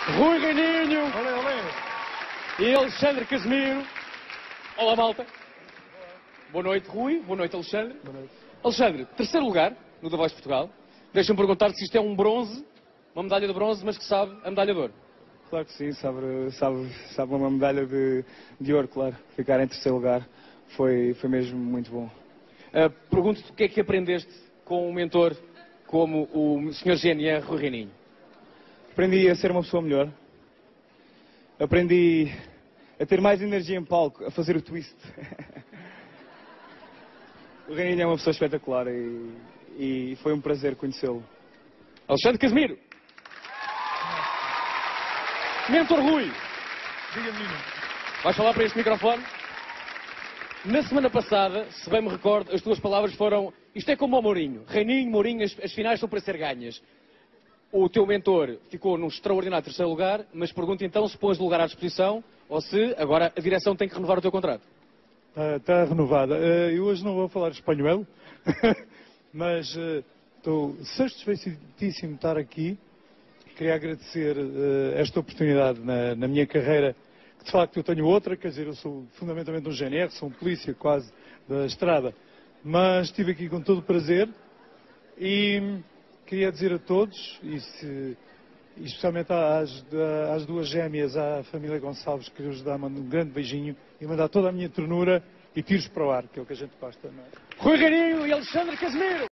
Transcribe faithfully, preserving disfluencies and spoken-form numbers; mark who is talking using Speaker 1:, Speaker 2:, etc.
Speaker 1: Rui Reininho
Speaker 2: Olé, olé.
Speaker 1: e Alexandre Casimiro. Olá, malta. Boa noite, Rui. Boa noite, Alexandre.
Speaker 2: Boa noite.
Speaker 1: Alexandre, terceiro lugar no The Voice Portugal. Deixa-me perguntar se isto é um bronze, uma medalha de bronze, mas que sabe a medalha de ouro.
Speaker 2: Claro que sim, sabe, sabe, sabe uma medalha de, de ouro, claro. Ficar em terceiro lugar foi, foi mesmo muito bom.
Speaker 1: Uh, Pergunto-te o que é que aprendeste com um mentor como o senhor G N R Rui Reininho.
Speaker 2: Aprendi a ser uma pessoa melhor. Aprendi a ter mais energia em palco, a fazer o twist. O Reininho é uma pessoa espetacular e, e foi um prazer conhecê-lo.
Speaker 1: Alexandre Casimiro. Mentor Rui.
Speaker 2: Diga-me.
Speaker 1: Vais falar para este microfone? Na semana passada, se bem me recordo, as tuas palavras foram: isto é como ao Mourinho. Reininho, Mourinho, as, as finais são para ser ganhas. O teu mentor ficou num extraordinário terceiro lugar, mas pergunto então se pões o lugar à disposição ou se agora a direção tem que renovar o teu contrato.
Speaker 3: Está tá renovada. Uh, eu hoje não vou falar espanhol, mas uh, estou satisfeitíssimo de estar aqui. Queria agradecer uh, esta oportunidade na, na minha carreira, que de facto eu tenho outra, quer dizer, eu sou fundamentalmente um G N R, sou um polícia quase da estrada, mas estive aqui com todo o prazer e queria dizer a todos, e, se, e especialmente às, às duas gêmeas, à família Gonçalves, que lhes dar um grande beijinho e mandar toda a minha ternura e tiros para o ar, que é o que a gente gosta, não é?
Speaker 1: Rui Reininho e Alexandre Casimiro.